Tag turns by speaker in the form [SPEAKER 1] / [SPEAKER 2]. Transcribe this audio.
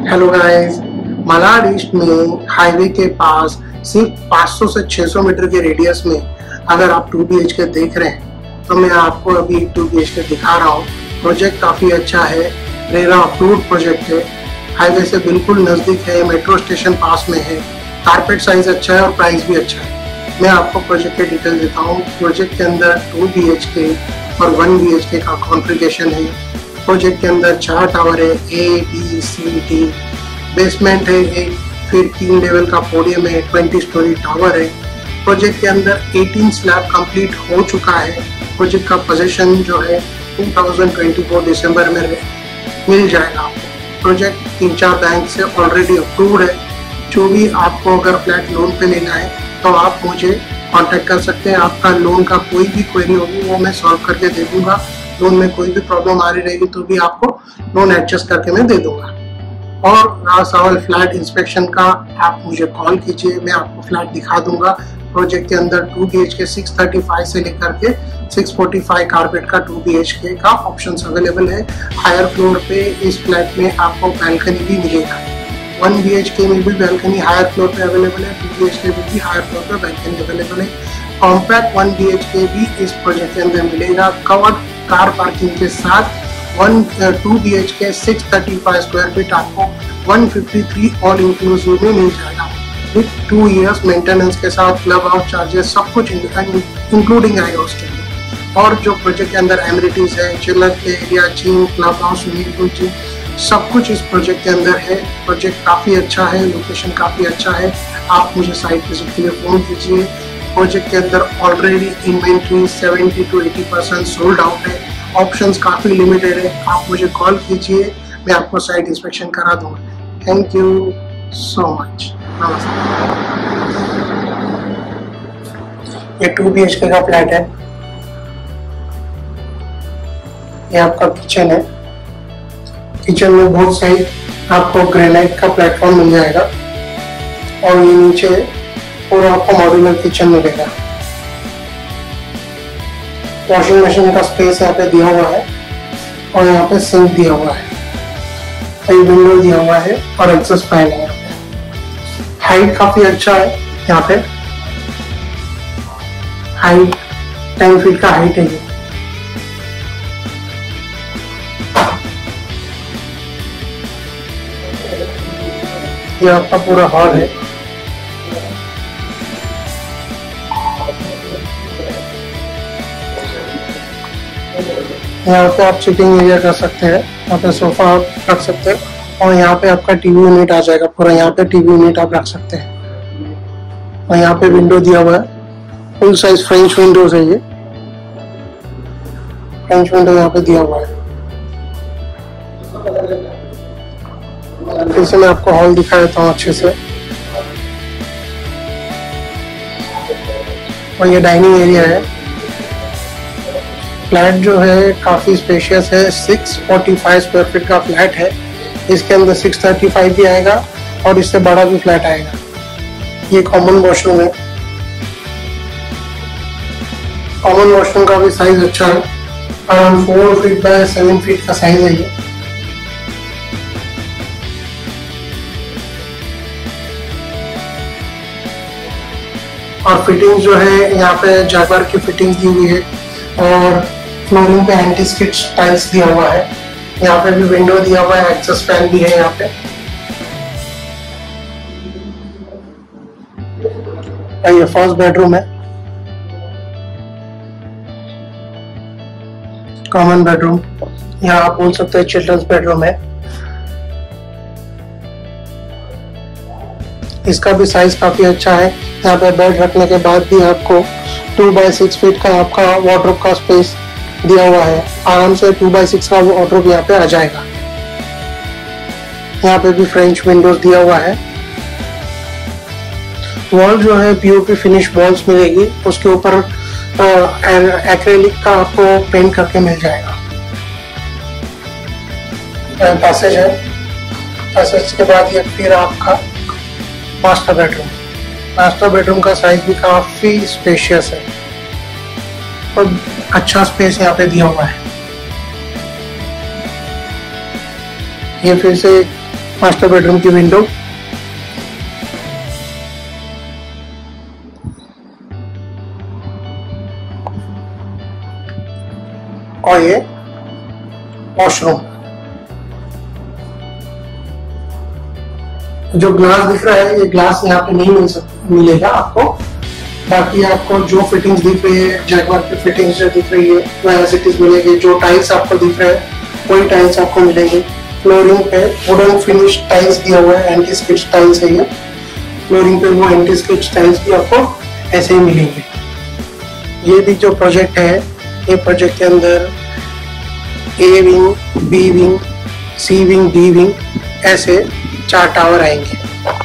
[SPEAKER 1] Hello guys, Malad east में highway के पास सिर्फ 500 से 600 मीटर के रेडियस में अगर आप 2 BHK देख रहे हैं तो मैं आपको अभी 2 BHK दिखा रहा हूँ। प्रोजेक्ट काफ़ी अच्छा है, रेरा अप्रूव्ड प्रोजेक्ट है, हाईवे से बिल्कुल नज़दीक है, मेट्रो स्टेशन पास में है, कारपेट साइज अच्छा है और प्राइस भी अच्छा है। मैं आपको प्रोजेक्ट के डिटेल देता हूँ। प्रोजेक्ट के अंदर 2 BHK और 1 BHK का कॉन्फ़िगरेशन है। प्रोजेक्ट के अंदर 4 टावर है, A, B, C, D, basement है एक, फिर 3 लेवल का पोडियम है, 20 स्टोरी टावर है। प्रोजेक्ट के अंदर 18 स्लैब कंप्लीट हो चुका है। प्रोजेक्ट का पोजीशन जो है 2024 दिसंबर में मिल जाएगा। प्रोजेक्ट 3-4 बैंक से ऑलरेडी अप्रूव्ड है। जो भी आपको अगर फ्लैट लोन पे लेना है तो आप मुझे कांटेक्ट कर सकते हैं। आपका लोन का कोई भी क्वेरी होगी वो मैं सॉल्व करके दे दूंगा। लोन में कोई भी प्रॉब्लम आ रही रहेगी तो भी आपको लोन एडजस्ट करके मैं दे दूंगा। और रहा सवाल फ्लैट इंस्पेक्शन का, आप मुझे कॉल कीजिए, मैं आपको फ्लैट दिखा दूंगा। प्रोजेक्ट के अंदर 2 BHK 635 से लेकर के 645 कारपेट का 2 BHK का ऑप्शंस अवेलेबल है। हायर फ्लोर पे इस फ्लैट में आपको बैल्कनी भी मिलेगा। 1 BHK में भी बैल्कनी हायर फ्लोर पे अवेलेबल है, 2 BHK में भी हायर फ्लोर पे बैल्कनी अवेलेबल है। कॉम्पैक्ट 1 BHK भी इस प्रोजेक्ट के अंदर मिलेगा, कवर्ड कार पार्किंग के साथ। 2 BHK 635 स्क्वायर फीट आपको 153 ऑल इंक्लूसिव में मिल जाएगा, विद 2 इयर्स मेंटेनेंस के साथ, क्लब हाउस चार्जेस सब कुछ इंक्लूडिंग आएगा उसके लिए। और जो प्रोजेक्ट के अंदर एमिनिटीज है, चिल्लर play area, gym, club house, swimming pool, gym, सब कुछ इस प्रोजेक्ट के अंदर है। प्रोजेक्ट काफ़ी अच्छा है, लोकेशन काफ़ी अच्छा है। आप मुझे साइट विजिट के लिए फ़ोन कीजिए। प्रोजेक्ट के अंदर already inventory 70 to 80% sold out है। ऑप्शंस काफ़ी लिमिटेड है। आप मुझे कॉल कीजिए, मैं आपको साइट इंस्पेक्शन करा दूंगा। Thank you so much. नमस्ते। ये 2 BHK का फ्लैट है। ये आपका किचन है। किचन में बहुत सही आपको ग्रेनाइट का प्लेटफॉर्म मिल जाएगा और ये नीचे पूरा आपको मॉड्यूलर किचन मिलेगा। वॉशिंग मशीन का स्पेस यहाँ पे दिया हुआ है और यहाँ पे सिंक दिया हुआ है, कई विंडो दिया हुआ है और एग्जॉस्ट फैन है। यहाँ पे हाइट काफी अच्छा है। यहाँ पे हाइट 10 फीट का हाइट है। ये आपका पूरा हॉल है। यहाँ पे आप सिटिंग एरिया कर सकते हैं, यहाँ पे सोफा आप रख सकते हैं और यहाँ पे आपका टीवी यूनिट आ जाएगा पूरा। यहाँ पे टीवी यूनिट आप रख सकते हैं और यहाँ पे विंडो दिया हुआ है, फुल साइज फ्रेंच विंडोज है। ये फ्रेंच विंडो यहाँ पे दिया हुआ है। फिर से मैं आपको हॉल दिखा देता हूँ अच्छे से। और ये डाइनिंग एरिया है। फ्लैट जो है काफ़ी स्पेशियस है, 645 स्क्वायर फीट का फ्लैट है। इसके अंदर 635 भी आएगा और इससे बड़ा भी फ्लैट आएगा। ये कॉमन वॉशरूम है। कॉमन वॉशरूम का भी साइज अच्छा है, अराउंड 4 फीट बाय 7 फीट का साइज है ये। और फिटिंग जो है यहाँ पे जैगवार की फिटिंग दी हुई है और फ्लोरिंग पे एंटी स्किड टाइल्स दिया हुआ है। यहाँ पे भी विंडो दिया हुआ है, एग्जॉस्ट फैन भी है यहाँ पे। ये फर्स्ट बेडरूम है, कॉमन बेडरूम, यहाँ आप बोल सकते हैं चिल्ड्रंस बेडरूम है। इसका भी साइज काफी अच्छा है। यहाँ पे बेड रखने के बाद भी आपको 2 बाय 6 फीट का आपका वार्डरोब का स्पेस दिया हुआ है। आराम से 2 बाय 6 का वार्डरोब यहाँ पे आ जाएगा। यहाँ पे भी फ्रेंच विंडोज दिया हुआ है। वॉल जो है पीओपी फिनिश वॉल्स मिलेगी, उसके ऊपर एक्रेलिक का आपको पेंट करके मिल जाएगा। पैसेज है, पैसेज के बाद ये फिर आपका मास्टर बेडरूम। मास्टर बेडरूम का साइज भी काफी स्पेशियस है और अच्छा स्पेस यहाँ पे दिया हुआ है। ये फिर से मास्टर बेडरूम की विंडो। और ये वॉशरूम। जो ग्लास दिख रहा है, ये ग्लास यहाँ पे नहीं मिलेगा आपको। बाकी आपको जो फिटिंग्स दिख रही है, जैगवार की फिटिंग्स जो दिख रही है वो एज इट इज मिलेगी। जो टाइल्स आपको दिख रहे हैं वही टाइल्स आपको मिलेंगे। फ्लोरिंग पे वुडन फिनिश टाइल्स दिया हुआ है, एंटी स्किड टाइल्स है ये। फ्लोरिंग पे वो एंटी स्किड टाइल्स भी आपको ऐसे ही मिलेंगे। ये भी जो प्रोजेक्ट है, ये प्रोजेक्ट के अंदर A wing, B wing, C wing, D wing ऐसे 4 टावर आएंगे।